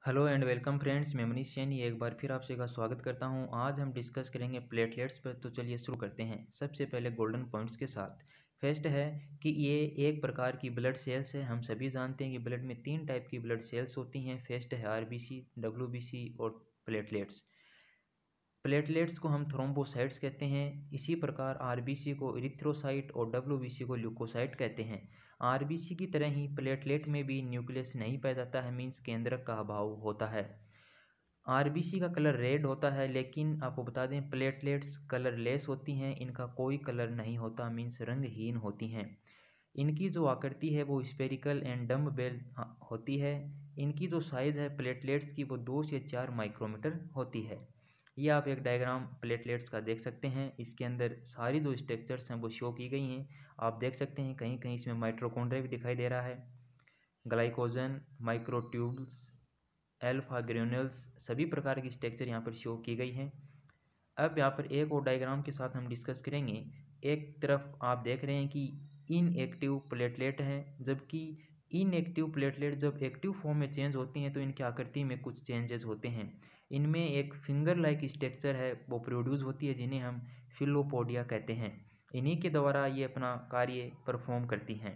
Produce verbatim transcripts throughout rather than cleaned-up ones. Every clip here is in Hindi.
हेलो एंड वेलकम फ्रेंड्स, मैं मनीष सैनी एक बार फिर आपसे का स्वागत करता हूं। आज हम डिस्कस करेंगे प्लेटलेट्स पर। तो चलिए शुरू करते हैं। सबसे पहले गोल्डन पॉइंट्स के साथ। फर्स्ट है कि ये एक प्रकार की ब्लड सेल्स है। हम सभी जानते हैं कि ब्लड में तीन टाइप की ब्लड सेल्स होती हैं। फर्स्ट है आरबीसी, डब्ल्यूबीसी और प्लेटलेट्स। प्लेटलेट्स को हम थ्रोम्बोसाइट्स कहते हैं। इसी प्रकार आरबीसी को इरिथ्रोसाइट और डब्ल्यूबीसी को ल्यूकोसाइट कहते हैं। आरबीसी की तरह ही प्लेटलेट में भी न्यूक्लियस नहीं पाया जाता है, मीन्स केंद्रक का अभाव होता है। आरबीसी का कलर रेड होता है, लेकिन आपको बता दें प्लेटलेट्स कलरलेस होती हैं। इनका कोई कलर नहीं होता, मीन्स रंगहीन होती हैं। इनकी जो आकृति है वो स्पेरिकल एंड डम्ब बेल होती है। इनकी जो साइज़ है प्लेटलेट्स की वो दो से चार माइक्रोमीटर होती है। ये आप एक डायग्राम प्लेटलेट्स का देख सकते हैं। इसके अंदर सारी जो स्ट्रक्चर्स हैं वो शो की गई हैं। आप देख सकते हैं कहीं कहीं इसमें माइट्रोकॉन्ड्रिया भी दिखाई दे रहा है, ग्लाइकोजन, माइक्रोट्यूब्स, एल्फा ग्रेन्यूल्स, सभी प्रकार की स्ट्रक्चर यहाँ पर शो की गई हैं। अब यहाँ पर एक और डायग्राम के साथ हम डिस्कस करेंगे। एक तरफ आप देख रहे हैं कि इनएक्टिव प्लेटलेट हैं, जबकि इनएक्टिव प्लेटलेट जब एक्टिव फॉर्म में चेंज होती हैं तो इनकी आकृति में कुछ चेंजेस होते हैं। इनमें एक फिंगर लाइक स्ट्रक्चर है वो प्रोड्यूस होती है, जिन्हें हम फिलोपोडिया कहते हैं। इन्हीं के द्वारा ये अपना कार्य परफॉर्म करती हैं।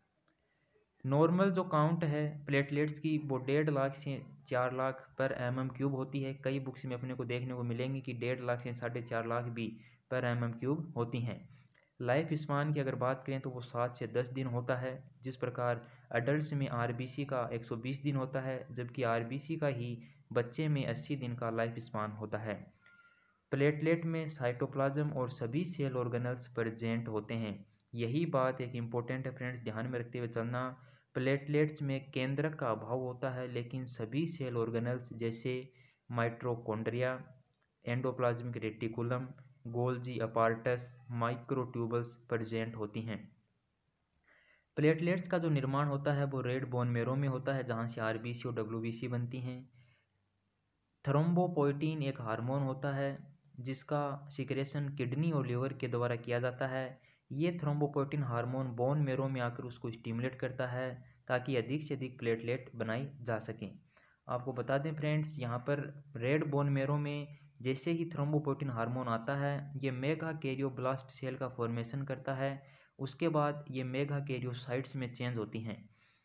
नॉर्मल जो काउंट है प्लेटलेट्स की वो डेढ़ लाख से चार लाख पर एम एम क्यूब होती है। कई बुक्स में अपने को देखने को मिलेंगी कि डेढ़ लाख से साढ़े चार लाख भी पर एम एम क्यूब होती हैं। लाइफ स्पान की अगर बात करें तो वो सात से दस दिन होता है। जिस प्रकार अडल्ट में आरबीसी का एक सौ बीस दिन होता है, जबकि आरबीसी का ही बच्चे में अस्सी दिन का लाइफ स्पान होता है। प्लेटलेट में साइटोप्लाज्म और सभी सेल ऑर्गेनल्स प्रेजेंट होते हैं। यही बात एक इम्पोर्टेंट है फ्रेंड्स, ध्यान में रखते हुए चलना। प्लेटलेट्स में केंद्रक का अभाव होता है, लेकिन सभी सेल ऑर्गेनल्स जैसे mitochondria, endoplasmic reticulum, Golgi apparatus, microtubules present होती हैं। प्लेटलेट्स का जो निर्माण होता है वो रेड बोन मेरो में होता है, जहाँ से आरबीसी और डब्ल्यूबीसी बनती हैं। थ्रोम्बोपोइटीन एक हार्मोन होता है जिसका सिक्रेशन किडनी और लीवर के द्वारा किया जाता है। ये थ्रोम्बोपोइटीन हार्मोन बोन मेरो में आकर उसको स्टिमुलेट करता है ताकि अधिक से अधिक प्लेटलेट बनाई जा सकें। आपको बता दें फ्रेंड्स, यहाँ पर रेड बोन मेरो में जैसे ही थ्रोम्बोपोइटीन हार्मोन आता है ये मेगा कैरियोब्लास्ट सेल का फॉर्मेशन करता है। उसके बाद ये मेगा कैरियोसाइट्स में चेंज होती हैं।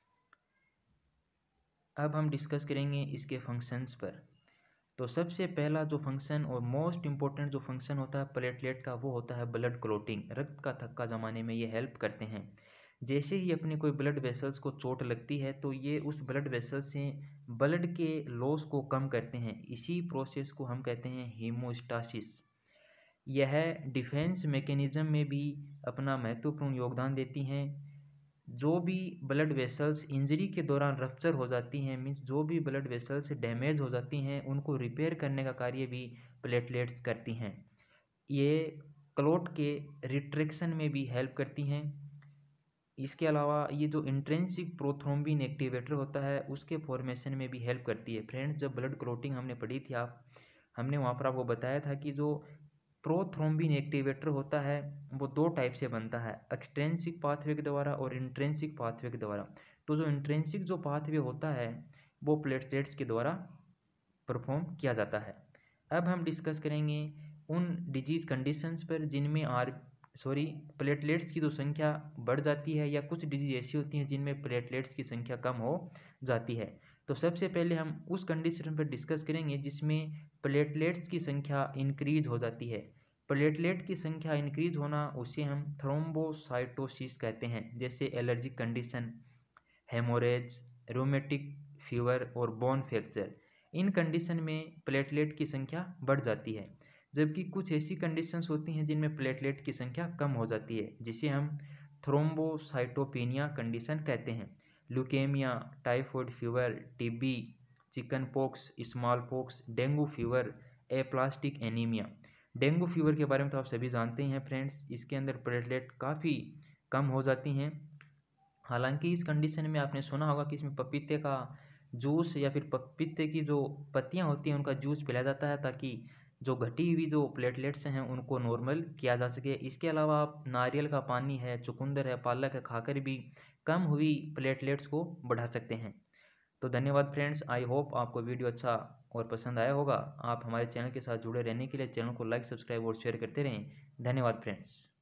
अब हम डिस्कस करेंगे इसके फंक्शंस पर। तो सबसे पहला जो फंक्शन और मोस्ट इम्पोर्टेंट जो फंक्शन होता है प्लेटलेट का वो होता है ब्लड क्लोटिंग। रक्त का थक्का जमाने में ये हेल्प करते हैं। जैसे ही अपनी कोई ब्लड वेसल्स को चोट लगती है तो ये उस ब्लड वेसल से ब्लड के लॉस को कम करते हैं। इसी प्रोसेस को हम कहते हैं हीमोस्टासिस। यह डिफेंस मैकेनिज्म में भी अपना महत्वपूर्ण योगदान देती हैं। जो भी ब्लड वेसल्स इंजरी के दौरान रप्चर हो जाती हैं, मीन्स जो भी ब्लड वेसल्स डैमेज हो जाती हैं, उनको रिपेयर करने का कार्य भी प्लेटलेट्स करती हैं। ये क्लॉट के रिट्रैक्शन में भी हेल्प करती हैं। इसके अलावा ये जो इंट्रिंसिक प्रोथ्रोम्बिन एक्टिवेटर होता है उसके फॉर्मेशन में भी हेल्प करती है। फ्रेंड्स, जब ब्लड क्लॉटिंग हमने पढ़ी थी आप हमने वहाँ पर आपको बताया था कि जो प्रोथ्रोम्बिन एक्टिवेटर होता है वो दो टाइप से बनता है, एक्सट्रेंसिक पाथवे के द्वारा और इंट्रिंसिक पाथवे के द्वारा। तो जो इंट्रिंसिक जो पाथवे होता है वो प्लेटलेट्स के द्वारा परफॉर्म किया जाता है। अब हम डिस्कस करेंगे उन डिजीज़ कंडीशंस पर जिनमें आर सॉरी प्लेटलेट्स की जो संख्या बढ़ जाती है, या कुछ डिजीज ऐसी होती हैं जिनमें प्लेटलेट्स की संख्या कम हो जाती है। तो सबसे पहले हम उस कंडीशन पर डिस्कस करेंगे जिसमें प्लेटलेट्स की संख्या इंक्रीज हो जाती है। प्लेटलेट की संख्या इंक्रीज होना उसे हम थ्रोम्बोसाइटोसिस कहते हैं। जैसे allergic condition, haemorrhage, rheumatic fever और बोन फ्रैक्चर, इन कंडीशन में प्लेटलेट की संख्या बढ़ जाती है। जबकि कुछ ऐसी कंडीशंस होती हैं जिनमें प्लेटलेट की संख्या कम हो जाती है, जिसे हम थ्रोम्बोसाइटोपेनिया कंडीशन कहते हैं। Leukaemia, typhoid fever, TB, chicken pox, small pox, dengue fever, aplastic anaemia. Dengue fever के बारे में तो आप सभी जानते ही हैं फ्रेंड्स, इसके अंदर प्लेटलेट काफ़ी कम हो जाती हैं। हालांकि इस कंडीशन में आपने सुना होगा कि इसमें पपीते का जूस या फिर पपीते की जो पत्तियां होती हैं उनका जूस पिलाया जाता है ताकि जो घटी हुई जो प्लेटलेट्स हैं उनको नॉर्मल किया जा सके। इसके अलावा आप नारियल का पानी है, चुकंदर है, पालक है खाकर भी कम हुई प्लेटलेट्स को बढ़ा सकते हैं। तो धन्यवाद फ्रेंड्स, आई होप आपको वीडियो अच्छा और पसंद आया होगा। आप हमारे चैनल के साथ जुड़े रहने के लिए चैनल को लाइक, सब्सक्राइब और शेयर करते रहें। धन्यवाद फ्रेंड्स।